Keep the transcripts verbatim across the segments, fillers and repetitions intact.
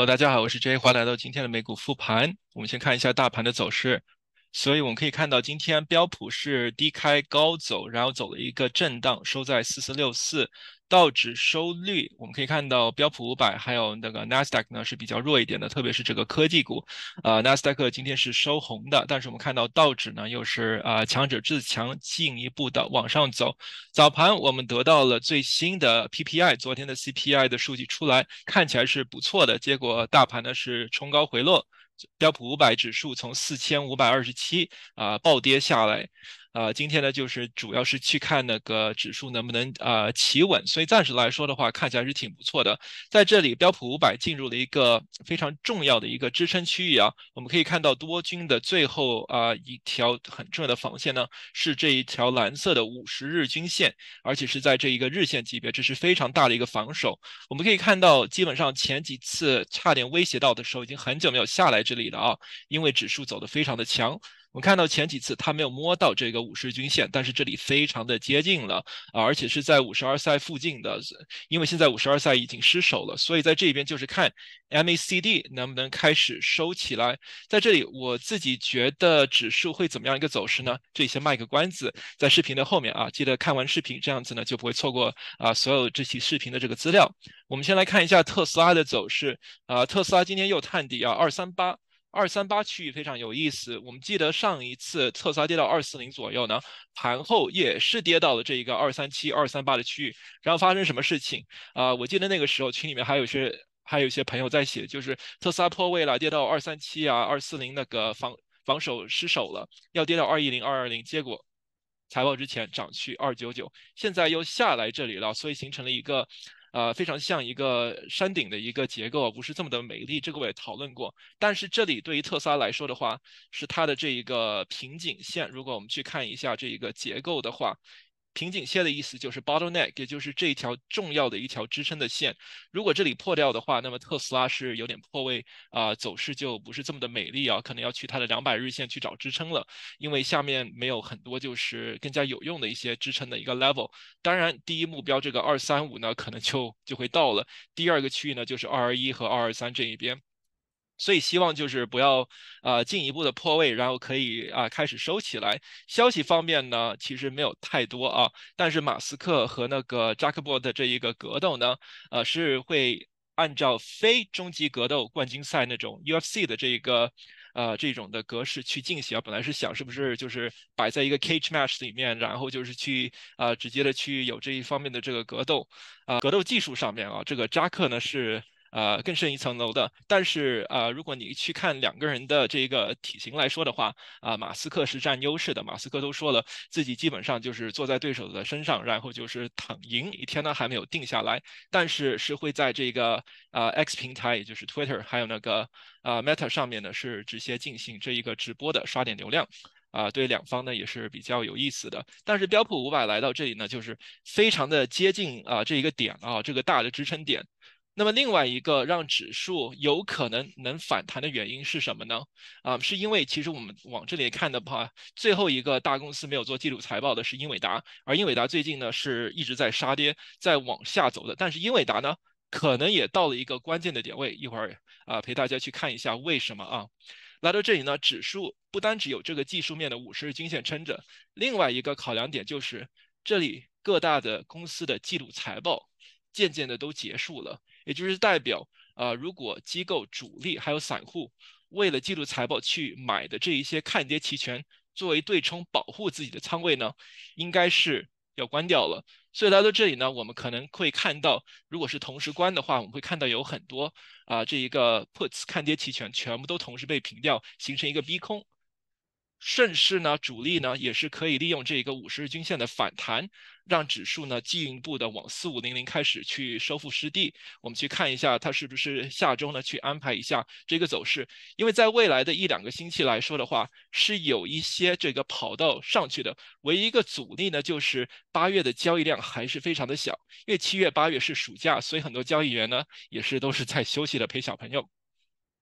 Hello，大家好，我是 J，欢迎来到今天的美股复盘。我们先看一下大盘的走势。所以我们可以看到，今天标普是低开高走，然后走了一个震荡，收在四四六四。道指收率，我们可以看到标普五百还有那个 Nasdaq 呢是比较弱一点的，特别是这个科技股。呃，Nasdaq 今天是收红的，但是我们看到道指呢又是呃强者自强，进一步的往上走。早盘我们得到了最新的 P P I，昨天的 C P I 的数据出来，看起来是不错的，结果大盘呢是冲高回落，标普五百指数从四千五百二十七啊暴跌下来。呃，今天呢，就是主要是去看那个指数能不能呃企稳，所以暂时来说的话，看起来是挺不错的。在这里，标普五百进入了一个非常重要的一个支撑区域啊，我们可以看到多军的最后啊、呃、一条很重要的防线呢，是这一条蓝色的五十日均线，而且是在这一个日线级别，这是非常大的一个防守。我们可以看到，基本上前几次差点威胁到的时候，已经很久没有下来这里了啊，因为指数走得非常的强。我们看到前几次它没有摸到这个五十均线，但是这里非常的接近了啊，而且是在五十二赛附近的，因为现在五十二赛已经失守了，所以在这边就是看 M A C D 能不能开始收起来。在这里，我自己觉得指数会怎么样一个走势呢？这里先卖个关子，在视频的后面啊，记得看完视频，这样子呢就不会错过啊所有这期视频的这个资料。我们先来看一下特斯拉的走势啊，特斯拉今天又探底啊，二三八。二三八区域非常有意思，我们记得上一次特斯拉跌到二四零左右呢，盘后也是跌到了这一个二三七、二三八的区域，然后发生什么事情啊、呃？我记得那个时候群里面还有些还有一些朋友在写，就是特斯拉破位了，跌到二三七啊、二四零那个防防守失守了，要跌到二一零、二二零，结果财报之前涨去二九九，现在又下来这里了，所以形成了一个。呃，非常像一个山顶的一个结构，不是这么的美丽。这个我也讨论过，但是这里对于特斯拉来说的话，是它的这一个瓶颈线。如果我们去看一下这一个结构的话，瓶颈线的意思就是 bottleneck，也就是这一条重要的一条支撑的线。如果这里破掉的话，那么特斯拉是有点破位啊、呃，走势就不是这么的美丽啊，可能要去它的两百日线去找支撑了，因为下面没有很多就是更加有用的一些支撑的一个 level。当然，第一目标这个二三五呢，可能就就会到了。第二个区域呢，就是二二一和二二三这一边。所以希望就是不要呃进一步的破位，然后可以啊、呃、开始收起来。消息方面呢，其实没有太多啊，但是马斯克和那个扎克伯的这一个格斗呢，呃是会按照非终极格斗冠军赛那种 U F C 的这一个呃这种的格式去进行啊。本来是想是不是就是摆在一个 cage match 里面，然后就是去啊、呃、直接的去有这一方面的这个格斗啊、呃、格斗技术上面啊，这个扎克呢是。呃更胜一层楼的。但是呃，如果你去看两个人的这个体型来说的话，啊、呃，马斯克是占优势的。马斯克都说了，自己基本上就是坐在对手的身上，然后就是躺赢一天呢还没有定下来，但是是会在这个啊、呃、X 平台，也就是 Twitter 还有那个啊、呃、Meta 上面呢是直接进行这一个直播的，刷点流量。啊、呃，对两方呢也是比较有意思的。但是标普五百来到这里呢，就是非常的接近啊、呃、这一个点啊，这个大的支撑点。那么另外一个让指数有可能能反弹的原因是什么呢？啊、是因为其实我们往这里看的话，最后一个大公司没有做季度财报的是英伟达，而英伟达最近呢是一直在杀跌，在往下走的。但是英伟达呢，可能也到了一个关键的点位，一会儿啊、陪大家去看一下为什么啊。来到这里呢，指数不单只有这个技术面的五十日均线撑着，另外一个考量点就是这里各大的公司的季度财报渐渐的都结束了。也就是代表，呃，如果机构主力还有散户为了记录财报去买的这一些看跌期权作为对冲保护自己的仓位呢，应该是要关掉了。所以来到这里呢，我们可能会看到，如果是同时关的话，我们会看到有很多啊、呃这一个 puts 看跌期权全部都同时被平掉，形成一个逼空。顺势呢，主力呢也是可以利用这个五十日均线的反弹，让指数呢进一步的往四五零零开始去收复失地。我们去看一下它是不是下周呢去安排一下这个走势，因为在未来的一两个星期来说的话，是有一些这个跑道上去的。唯一一个阻力呢，就是八月的交易量还是非常的小，因为七月、八月是暑假，所以很多交易员呢也是都是在休息的陪小朋友。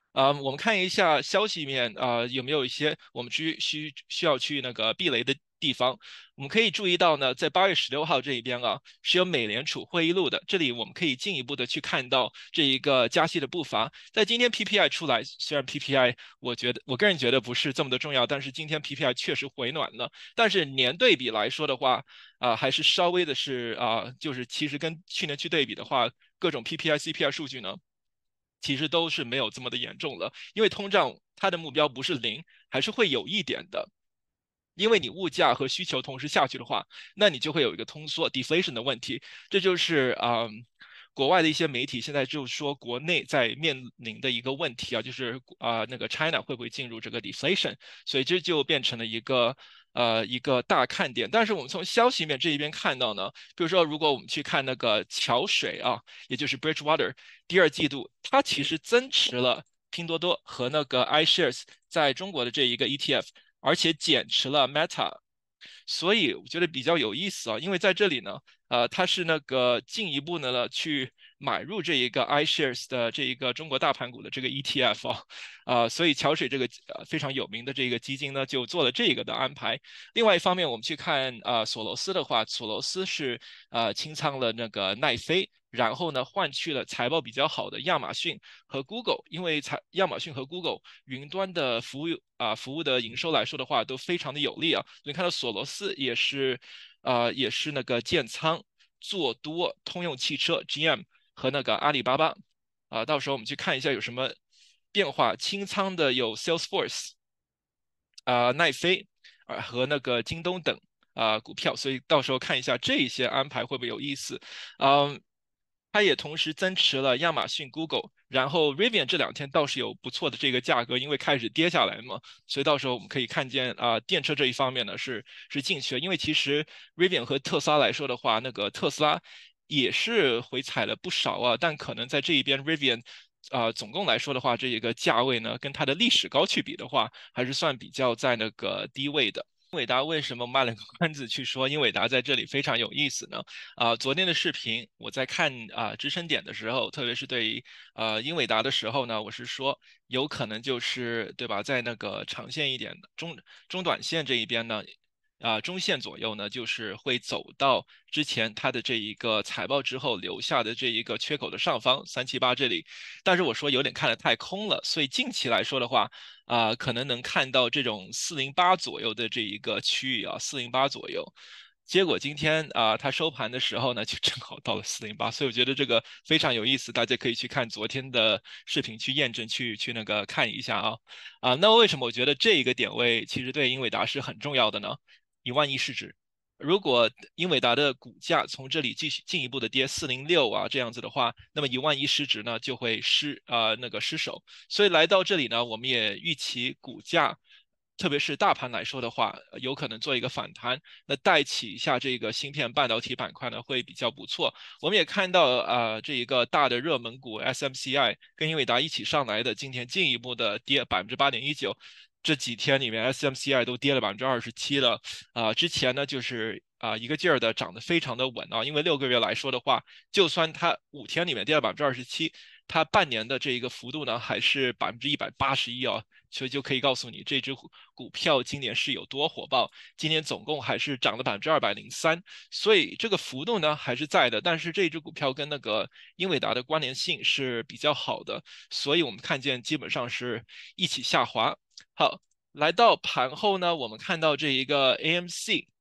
啊、我们看一下消息面啊、有没有一些我们需需需要去那个避雷的地方。我们可以注意到呢，在八月十六号这一边啊，是有美联储会议录的，这里我们可以进一步的去看到这一个加息的步伐。在今天 P P I 出来，虽然 P P I 我觉得我个人觉得不是这么的重要，但是今天 P P I 确实回暖了。但是年对比来说的话，啊、还是稍微的是啊、就是其实跟去年去对比的话，各种 P P I、C P I 数据呢。其实都是没有这么的严重了，因为通胀它的目标不是零，还是会有一点的。因为你物价和需求同时下去的话，那你就会有一个通缩 deflation 的问题。这就是啊、嗯国外的一些媒体现在就说国内在面临的一个问题啊，就是啊、呃那个 China 会不会进入这个 deflation，所以这就变成了一个呃一个大看点。但是我们从消息面这一边看到呢，比如说如果我们去看那个桥水啊，也就是 Bridgewater，第二季度它其实增持了拼多多和那个 iShares 在中国的这一个 E T F。而且减持了 Meta，所以我觉得比较有意思啊，因为在这里呢，呃，它是那个进一步的呢去买入这一个 iShares 的这一个中国大盘股的这个 E T F 啊，啊、所以桥水这个呃非常有名的这个基金呢就做了这个的安排。另外一方面，我们去看啊、呃索罗斯的话，索罗斯是呃清仓了那个奈飞。然后呢，换去了财报比较好的亚马逊和 Google，因为财亚马逊和 Google 云端的服务啊、服务的营收来说的话，都非常的有利啊。你看到索罗斯也是，呃，也是那个建仓做多通用汽车 G M 和那个阿里巴巴啊、到时候我们去看一下有什么变化。清仓的有 Salesforce 啊、奈飞啊、和那个京东等啊、股票，所以到时候看一下这一些安排会不会有意思。嗯、它也同时增持了亚马逊、Google，然后 Rivian 这两天倒是有不错的这个价格，因为开始跌下来嘛，所以到时候我们可以看见啊、呃电车这一方面呢是是进去了，因为其实 Rivian 和特斯拉来说的话，那个特斯拉也是回踩了不少啊，但可能在这一边 Rivian。啊、呃总共来说的话，这一个价位呢，跟它的历史高去比的话，还是算比较在那个低位的。英伟达为什么卖了个关子去说英伟达在这里非常有意思呢？啊、昨天的视频我在看啊、支撑点的时候，特别是对于呃英伟达的时候呢，我是说有可能就是对吧，在那个长线一点的中中短线这一边呢。啊、中线左右呢，就是会走到之前它的这一个财报之后留下的这一个缺口的上方三七八这里，但是我说有点看得太空了，所以近期来说的话，啊、呃可能能看到这种四零八左右的这一个区域啊，四零八左右。结果今天啊、呃它收盘的时候呢，就正好到了四零八，所以我觉得这个非常有意思，大家可以去看昨天的视频去验证，去去那个看一下啊啊。那为什么我觉得这一个点位其实对英伟达是很重要的呢？一万亿市值。如果英伟达的股价从这里继续进一步的跌四零六啊这样子的话，那么一万亿市值呢就会失啊、呃、那个失守。所以来到这里呢，我们也预期股价，特别是大盘来说的话，呃有可能做一个反弹，那带起一下这个芯片半导体板块呢会比较不错。我们也看到呃这一个大的热门股 S M C I 跟英伟达一起上来的，今天进一步的跌百分之八点一九。这几天里面，S M C I 都跌了百分之二十七了，啊、呃之前呢就是啊、呃一个劲儿的涨得非常的稳啊，因为六个月来说的话，就算它五天里面跌了百分之二十七，它半年的这一个幅度呢还是百分之一百八十一啊，所以就可以告诉你这只股股票今年是有多火爆，今年总共还是涨了百分之二百零三，所以这个幅度呢还是在的，但是这只股票跟那个英伟达的关联性是比较好的，所以我们看见基本上是一起下滑。好，来到盘后呢，我们看到这一个 A M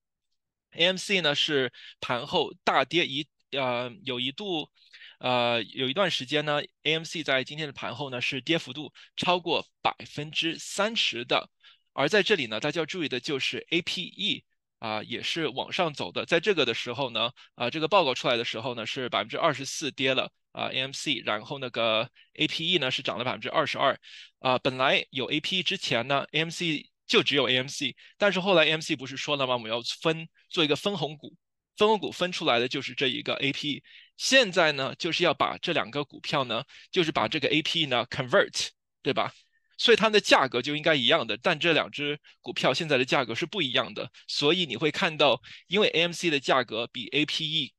C，A M C 呢是盘后大跌一呃有一度呃有一段时间呢，A M C 在今天的盘后呢是跌幅度超过百分之三十的，而在这里呢，大家要注意的就是 A P E。啊、也是往上走的，在这个的时候呢，啊、这个报告出来的时候呢，是百分之二十四跌了啊、A M C，然后那个 A P E 呢是涨了百分之二十二，啊、本来有 A P E 之前呢，A M C 就只有 A M C，但是后来 A M C 不是说了吗？我们要分做一个分红股，分红股分出来的就是这一个 A P E，现在呢就是要把这两个股票呢，就是把这个 A P E 呢 convert，对吧？所以它们的价格就应该一样的，但这两只股票现在的价格是不一样的，所以你会看到，因为 A M C 的价格比 A P E 高，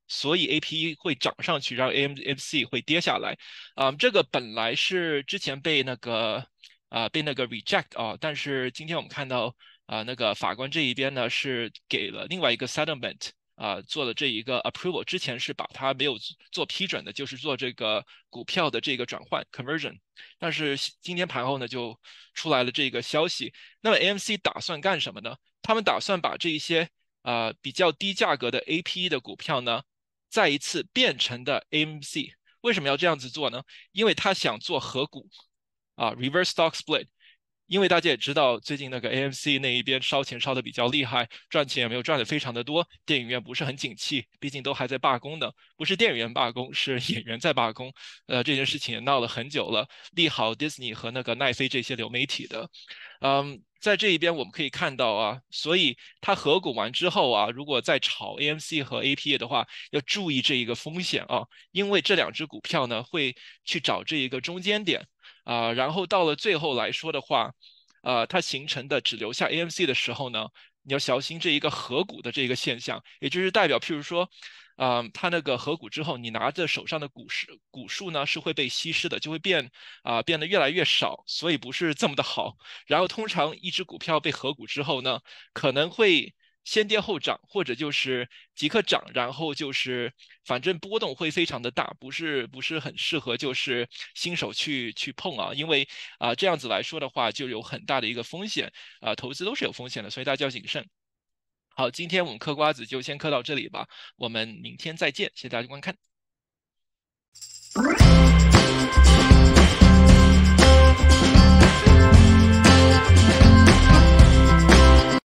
所以 A P E 会涨上去，然后 A M C 会跌下来。啊、这个本来是之前被那个啊、被那个 reject 啊，但是今天我们看到啊、那个法官这一边呢是给了另外一个 settlement。啊，做了这一个 approval，之前是把它没有做批准的，就是做这个股票的这个转换 conversion，但是今天盘后呢就出来了这个消息。那么 A M C 打算干什么呢？他们打算把这一些啊、比较低价格的 A P E 的股票呢，再一次变成的 A M C。为什么要这样子做呢？因为他想做合股啊，reverse stock split。因为大家也知道，最近那个 A M C 那一边烧钱烧的比较厉害，赚钱也没有赚的非常的多，电影院不是很景气，毕竟都还在罢工呢，不是电影院罢工，是演员在罢工。呃，这件事情也闹了很久了，利好 Disney 和那个奈飞这些流媒体的。嗯，在这一边我们可以看到啊，所以它合股完之后啊，如果再炒 A M C 和 A P E 的话，要注意这一个风险啊，因为这两只股票呢会去找这一个中间点。啊、然后到了最后来说的话，呃，它形成的只留下 A M C 的时候呢，你要小心这一个合股的这一个现象，也就是代表，譬如说，啊、它那个合股之后，你拿着手上的股市股数呢是会被稀释的，就会变啊、变得越来越少，所以不是这么的好。然后通常一只股票被合股之后呢，可能会先跌后涨，或者就是即刻涨，然后就是反正波动会非常的大，不是不是很适合就是新手去去碰啊，因为啊、这样子来说的话就有很大的一个风险啊、投资都是有风险的，所以大家要谨慎。好，今天我们嗑瓜子就先嗑到这里吧，我们明天再见，谢谢大家观看。